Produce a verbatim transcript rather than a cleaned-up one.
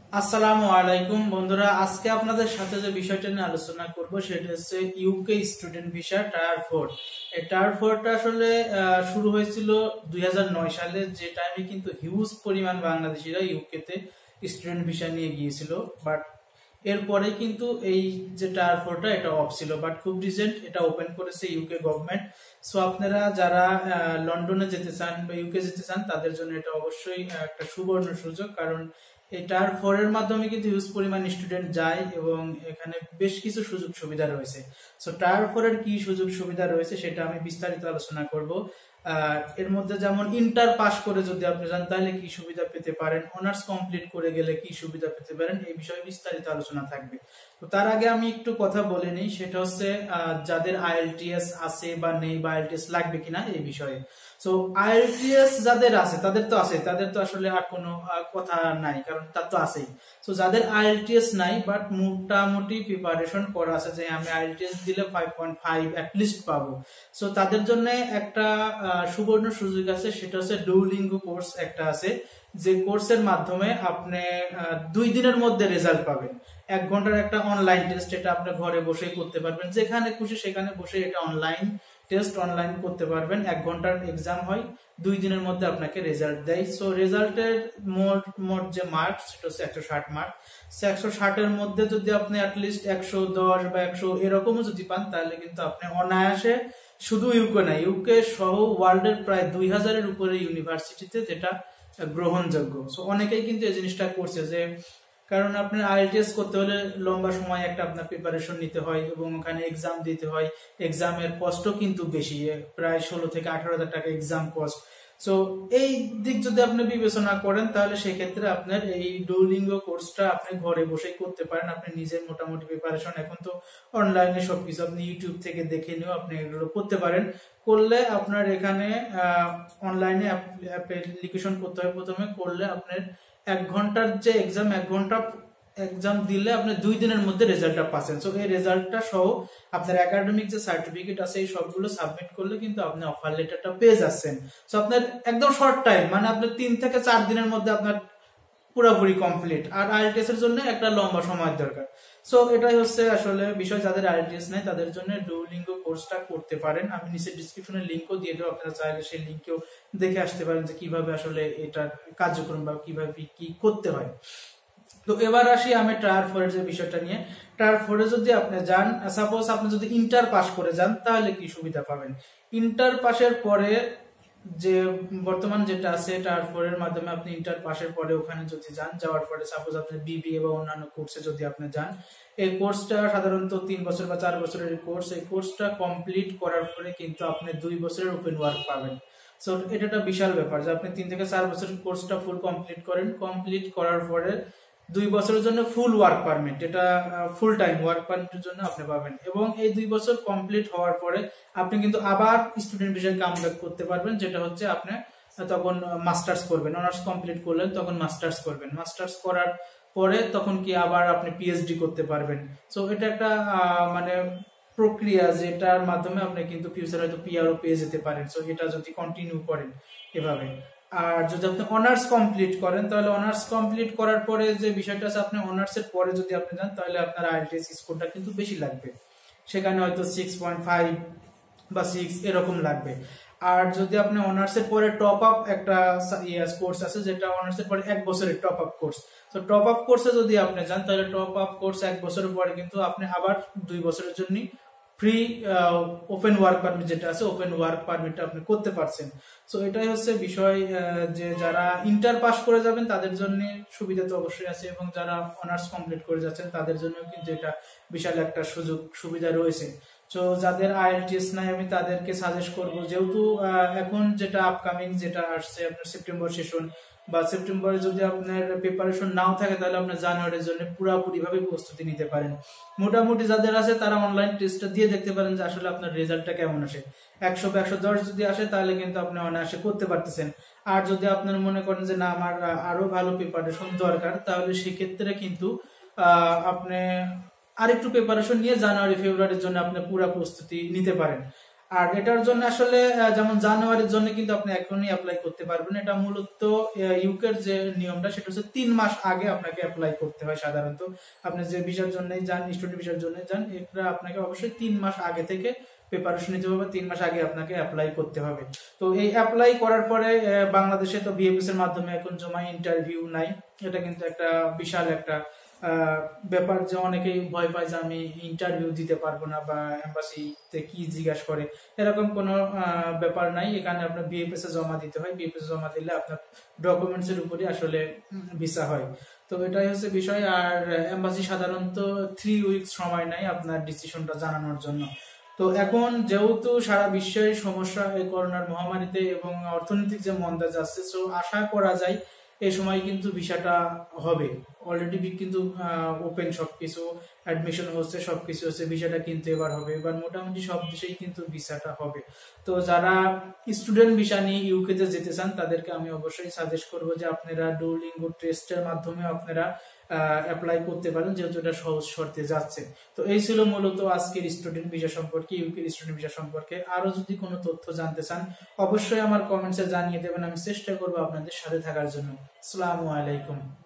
আসসালামু আলাইকুম বন্ধুরা, আজকে আপনাদের সাথে যে বিষয়টা নিয়ে আলোচনা করব সেটা হচ্ছে UK student visa tier four. এই টায়ার ফোরটা আসলে শুরু হয়েছিল দুই হাজার নয় সালে, যে টাইমে কিন্তু হিউজ পরিমাণ বাংলাদেশিরা ইউকেতে স্টুডেন্ট ভিসা নিয়ে গিয়েছিল। বাট এরপরে কিন্তু এই যে টায়ার ফোরটা এটা অফ ছিল, বাট খুব রিসেন্ট এটা ওপেন করেছে ইউকে গভর্নমেন্ট। সো আপনারা যারা লন্ডনে যেতে চান বা ইউকে যেতে চান তাদের জন্য এটা অবশ্যই একটা সুবর্ণ সুযোগ, কারণ এই টায়ার ফোর এর মাধ্যমে কিন্তু হিউজ পরিমাণ স্টুডেন্ট যায় এবং এখানে বেশ কিছু সুযোগ সুবিধা রয়েছে। সো টায়ার ফোর এর কি সুযোগ সুবিধা রয়েছে সেটা আমি বিস্তারিত আলোচনা করব। আর এর মধ্যে যেমন ইন্টার পাস করে যদি আপনি যান তাহলে কি সুবিধা পেতে পারেন, অনার্স কমপ্লিট করে গেলে কি সুবিধা পেতে পারেন, এই বিষয়ে বিস্তারিত আলোচনা থাকবে। তো তার আগে আমি একটু কথা বলে নিই, সেটা হচ্ছে যাদের আইএলটিএস আছে বা নেই বা আইএলটিএস লাগবে কিনা এই বিষয়ে। সো আইএলটিএস যাদের আছে তাদের তো আছে, তাদের তো আসলে আর কোনো কথা নাই, কারণ তার তো আছেই। সো যাদের আইএলটিএস নাই বাট মোটামুটি প্রিপারেশন করা আছে যে আমি আইএলটিএস দিলে ফাইভ পয়েন্ট ফাইভ অ্যাটলিস্ট পাবো, সো তাদের জন্য একটা সুবর্ণ সুযোগ আছে, সেটা হচ্ছে ডুওলিঙ্গো কোর্স একটা আছে, যে কোর্সের মাধ্যমে আপনি দুই দিনের মধ্যে রেজাল্ট পাবেন। এক ঘন্টার একটা অনলাইন টেস্ট, এটা আপনি ঘরে বসেই করতে পারবেন, যেখানে খুশি সেখানে বসে এটা অনলাইন টেস্ট অনলাইন করতে পারবেন। এক ঘন্টার এক্সাম হয়, দুই দিনের মধ্যে আপনাকে রেজাল্ট দেয়। সো রেজাল্টের মোট মোট যে মার্কস সেটা হচ্ছে একশো ষাট মার্ক। সো একশো ষাটের মধ্যে যদি আপনি অ্যাটলিস্ট একশো দশ বা একশো এরকমও যদি পান তাহলে কিন্তু আপনি অনায়াসে শুধু ইউকে না, ইউকে সহ ওয়ার্ল্ডের প্রায় দুই হাজারের উপরে ইউনিভার্সিটিতে যেটা গ্রহণযোগ্য। সো অনেকেই কিন্তু এই জিনিসটা করছে, যে কারণ আপনার আইএলটিএস করতে হলে লম্বা সময় একটা আপনার প্রিপারেশন নিতে হয় এবং ওখানে এক্সাম দিতে হয়। এক্সামের কস্টও কিন্তু বেশি, প্রায় ষোলো থেকে আঠারো হাজার টাকা এক্সাম কস্ট। সো এই দিক যদি আপনি বিবেচনা করেন তাহলে সেক্ষেত্রে আপনার এই ডুওলিঙ্গো কোর্সটা আপনি ঘরে বসেই করতে পারেন। আপনি নিজের মোটামুটি প্রিপারেশন, এখন তো অনলাইনে সবকিছু আপনি ইউটিউব থেকে দেখে নিয়েও আপনি এগুলো করতে পারেন। করলে আপনার এখানে অনলাইনে অ্যাপ্লিকেশন করতে হয় প্রথমে, করলে আপনার এক ঘন্টার যে এক্সাম, এক ঘন্টা এক্সাম দিলে আপনি দুই দিনের মধ্যে রেজাল্টটা পাচ্ছেন। সো এই রেজাল্টটা সহ আপনার একাডেমিক যে সার্টিফিকেট আছে এই সবগুলো সাবমিট করলে কিন্তু আপনি অফার লেটারটা পেয়ে যাচ্ছেন। সো আপনার একদম শর্ট টাইম, মানে আপনার তিন থেকে চার দিনের মধ্যে আপনার পুরোপুরি কমপ্লিট। আর আইএলটিএস এর জন্য একটা লম্বা সময় দরকার। সো এটাই হচ্ছে আসলে বিষয়, যাদের আইএলটিএস নাই তাদের জন্য ডুওলিঙ্গো কোর্সটা করতে পারেন। আমি নিচে ডিসক্রিপশনে লিংকও দিয়ে দেবো, আপনারা চাইলে সেই লিংকেও দেখে আসতে পারেন যে কিভাবে আসলে এটার কার্যক্রম বা কিভাবে কি করতে হয়। তো এবার আসি আমি টায়ার ফোর এর যে বিষয়টা নিয়ে। টায়ার ফোর এ যদি আপনি যান, সাপোজ আপনি যদি ইন্টার পাস করে যান তাহলে কি সুবিধা পাবেন। ইন্টার পাসের পরে যে বর্তমান যেটা আছে টায়ার ফোর এর মাধ্যমে আপনি ইন্টার পাসের পরে ওখানে যদি যান, যাওয়ার পরে সাপোজ আপনি বিবিএ বা অন্যান্য কোর্সে যদি আপনি যান, এই কোর্সটা সাধারণত তিন বছর বা চার বছরের কোর্স। এই কোর্সটা কমপ্লিট করার পরে কিন্তু আপনি দুই বছরের ওপেন ওয়ার্ক পাবেন। সো এটা একটা বিশাল ব্যাপার যে আপনি তিন থেকে চার বছরের কোর্সটা ফুল কমপ্লিট করেন, কমপ্লিট করার পরে দুই বছরের জন্য ফুল ওয়ার্ক পারমিট, এটা ফুল টাইম ওয়ার্ক পারমিটের জন্য আপনি পাবেন। এবং এই দুই বছর কমপ্লিট হওয়ার পরে আপনি কিন্তু আবার স্টুডেন্ট ভিসায় কাম ব্যাক করতে পারবেন, যেটা হচ্ছে আপনি তখন মাস্টার্স করবেন। অনার্স কমপ্লিট করলেন তখন মাস্টার্স করবেন, মাস্টার্স করার পরে তখন কি আবার আপনি পিএইচডি করতে পারবেন। সো এটা একটা মানে প্রক্রিয়া, যেটার মাধ্যমে আপনি কিন্তু ফিউচারে হয়তো পিআরও পেয়ে যেতে পারেন। সো এটা যদি কন্টিনিউ করেন এভাবে। আর যদি আপনি অনার্স কমপ্লিট করেন তাহলে অনার্স কমপ্লিট করার পরে যে বিষয়টা আছে, আপনি অনার্স এর পরে যদি আপনি যান তাহলে আপনার আইএলটিএস স্কোরটা কিন্তু বেশি লাগবে, সেখানে হয়তো সিক্স পয়েন্ট ফাইভ বা সিক্স এরকম লাগবে। আর যদি আপনি অনার্স এর পরে টপ আপ একটা কোর্স আছে, যেটা অনার্স এর পরে এক বছরের টপ আপ কোর্স। তো টপ আপ কোর্সে যদি আপনি যান তাহলে টপ আপ কোর্স এক বছরের পরে কিন্তু আপনি আবার দুই বছরের জন্য ফ্রি ওপেন ওয়ার্ক পারমিট যেটা আছে, ওপেন ওয়ার্ক পারমিটটা আপনি করতে পারছেন। সো এটাই হচ্ছে বিষয়, যে যারা ইন্টার পাস করে যাবেন তাদের জন্য সুবিধা তো অবশ্যই আছে, এবং যারা অনার্স কমপ্লিট করে যাচ্ছেন তাদের জন্য কিন্তু এটা বিশাল একটা সুযোগ সুবিধা রয়েছে। তো যাদের আইএলটিএস নাই আমি তাদেরকে সাজেস্ট করব, যেহেতু এখন যেটা আপকামিং যেটা আসছে আপনার সেপ্টেম্বর সেশন, বা সেপ্টেম্বরে যদি আপনার প্রিপারেশন নাও থাকে তাহলে আপনার জানুয়ারির জন্য পুরোপুরি ভাবে প্রস্তুতি নিতে পারেন। মোটামুটি যাদের আছে তারা অনলাইন টেস্টটা দিয়ে দেখতে পারেন যে আসলে আপনার রেজাল্টটা কেমন আসে। একশো বা একশো দশ যদি আসে তাহলে কিন্তু আপনি অনায়াসে করতে পারতেছেন। আর যদি আপনার মনে করেন যে না আমার আরো ভালো প্রিপারেশন দরকার, তাহলে সেক্ষেত্রে কিন্তু আহ আপনি আরেকটু প্রিপারেশন নিয়ে জানুয়ারি ফেব্রুয়ারির জন্য আপনি পুরো প্রস্তুতি নিতে পারেন। আর এটার জন্য আসলে যেমন জানুয়ারির জন্য কিন্তু আপনি এখনই অ্যাপ্লাই করতে পারবেন। এটা মূলত ইউকের যে নিয়মটা সেটা হচ্ছে তিন মাস আগে আপনাকে অ্যাপ্লাই করতে হয়। সাধারণত আপনি যে ভিসার জন্য যান, স্টুডেন্ট ভিসার জন্য যান, এটা আপনাকে অবশ্যই তিন মাস আগে থেকে প্রিপারেশন নিতে হবে, তিন মাস আগে আপনাকে অ্যাপ্লাই করতে হবে। তো এই অ্যাপ্লাই করার পরে বাংলাদেশে তো বিএফএস এর মাধ্যমে এখন জমা ইন্টারভিউ নাই। এটা কিন্তু একটা বিশাল একটা ব্যাপার যে অনেকেই ভয় পায় যে আমি ইন্টারভিউ দিতে পারবো না বা এম্বাসিতে কি জিজ্ঞাসা করে, এরকম কোনো ব্যাপার নাই। এখানে আপনার বিএফএস এ জমা দিতে হয়, বিএফএস জমা দিলে আপনার ডকুমেন্টস এর উপরই আসলে ভিসা হয়। তো এটাই হচ্ছে বিষয়। আর এম্বাসি সাধারণত থ্রি উইকস সময় নেয় আপনার ডিসিশনটা জানানোর জন্য। তো এখন যেহেতু সারা বিশ্বের সমস্যা এই করোনার মহামারীতে এবং অর্থনৈতিক যে মন্দা যাচ্ছে, সো আশা করা যায় এই সময় কিন্তু ভিসাটা হবে। অলরেডি কিন্তু ওপেন সবকিছু, অ্যাডমিশন হচ্ছে, সবকিছু হচ্ছে, ভিসাটা কিন্তু এবার হবে। এবার মোটামুটি সব দেশেই কিন্তু ভিসাটা হবে। তো যারা স্টুডেন্ট ভিসা নিয়ে ইউকে তে যেতে চান তাদেরকে আমি অবশ্যই সাজেস্ট করবো যে আপনারা ডুওলিঙ্গো টেস্টের মাধ্যমে আপনারা অ্যাপ্লাই করতে পারেন, যেহেতু এটা সহজ শর্তে যাচ্ছে। তো এই ছিল মূলত আজকের স্টুডেন্ট ভিসা সম্পর্কে, ইউকে স্টুডেন্ট ভিসা সম্পর্কে। আরো যদি কোনো তথ্য জানতে চান অবশ্যই আমার কমেন্টসে জানিয়ে দেবেন, আমি চেষ্টা করবো আপনাদের সাথে থাকার জন্য। আসসালামু আলাইকুম।